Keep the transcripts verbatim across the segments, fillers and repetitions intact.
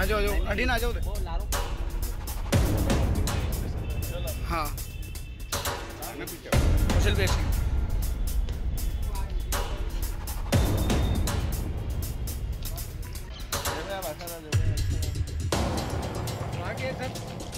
आ जाओ जाओ अडी ना आ जाओ हाँ कुशल बेसिंग आगे सर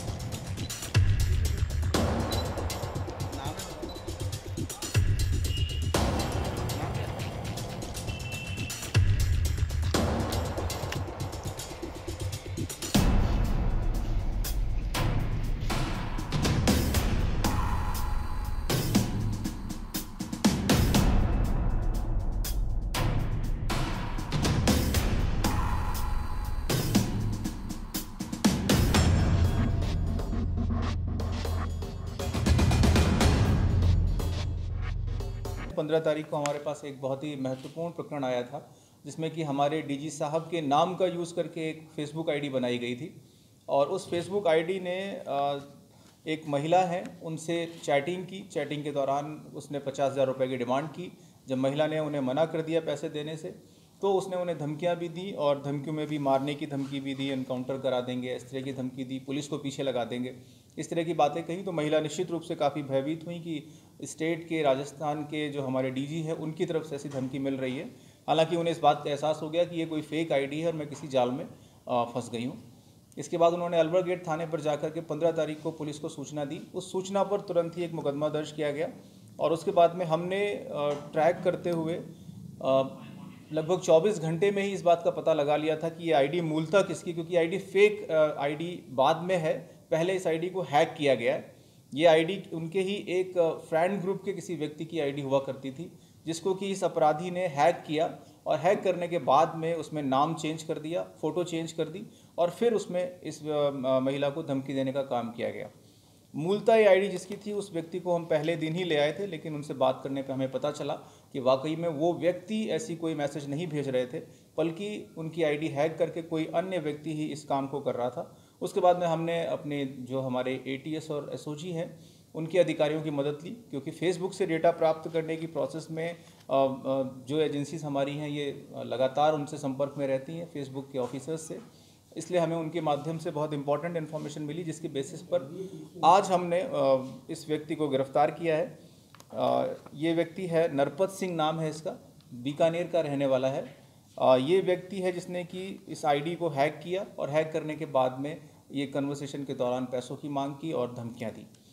पंद्रह तारीख को हमारे पास एक बहुत ही महत्वपूर्ण प्रकरण आया था जिसमें कि हमारे डीजी साहब के नाम का यूज़ करके एक फ़ेसबुक आईडी बनाई गई थी और उस फेसबुक आईडी ने एक महिला है उनसे चैटिंग की। चैटिंग के दौरान उसने पचास हज़ार रुपये की डिमांड की। जब महिला ने उन्हें मना कर दिया पैसे देने से तो उसने उन्हें धमकियां भी दी और धमकियों में भी मारने की धमकी भी दी, एनकाउंटर करा देंगे, इस तरह की धमकी दी, पुलिस को पीछे लगा देंगे, इस तरह की बातें कही। तो महिला निश्चित रूप से काफ़ी भयभीत हुई कि स्टेट के, राजस्थान के जो हमारे डीजी हैं उनकी तरफ से ऐसी धमकी मिल रही है। हालांकि उन्हें इस बात का एहसास हो गया कि ये कोई फेक आईडी है और मैं किसी जाल में फंस गई हूँ। इसके बाद उन्होंने अलवर गेट थाने पर जाकर के पंद्रह तारीख को पुलिस को सूचना दी। उस सूचना पर तुरंत ही एक मुकदमा दर्ज किया गया और उसके बाद में हमने ट्रैक करते हुए लगभग चौबीस घंटे में ही इस बात का पता लगा लिया था कि ये आईडी मूलतः किसकी, क्योंकि आईडी फेक आईडी बाद में है, पहले इस आईडी को हैक किया गया है। ये आईडी उनके ही एक फ्रेंड ग्रुप के किसी व्यक्ति की आईडी हुआ करती थी जिसको कि इस अपराधी ने हैक किया और हैक करने के बाद में उसमें नाम चेंज कर दिया, फ़ोटो चेंज कर दी और फिर उसमें इस महिला को धमकी देने का काम किया गया। मूलतः ये आईडी जिसकी थी उस व्यक्ति को हम पहले दिन ही ले आए थे, लेकिन उनसे बात करने पे हमें पता चला कि वाकई में वो व्यक्ति ऐसी कोई मैसेज नहीं भेज रहे थे, बल्कि उनकी आईडी हैक करके कोई अन्य व्यक्ति ही इस काम को कर रहा था। उसके बाद में हमने अपने जो हमारे एटीएस और एसओजी हैं उनके अधिकारियों की मदद ली, क्योंकि फेसबुक से डेटा प्राप्त करने की प्रोसेस में जो एजेंसीज हमारी हैं ये लगातार उनसे संपर्क में रहती हैं, फेसबुक के ऑफिसर्स से। इसलिए हमें उनके माध्यम से बहुत इंपॉर्टेंट इन्फॉर्मेशन मिली, जिसके बेसिस पर आज हमने इस व्यक्ति को गिरफ्तार किया है। ये व्यक्ति है, नरपत सिंह नाम है इसका, बीकानेर का रहने वाला है। ये व्यक्ति है जिसने कि इस आईडी को हैक किया और हैक करने के बाद में ये कन्वर्सेशन के दौरान पैसों की मांग की और धमकियां दी।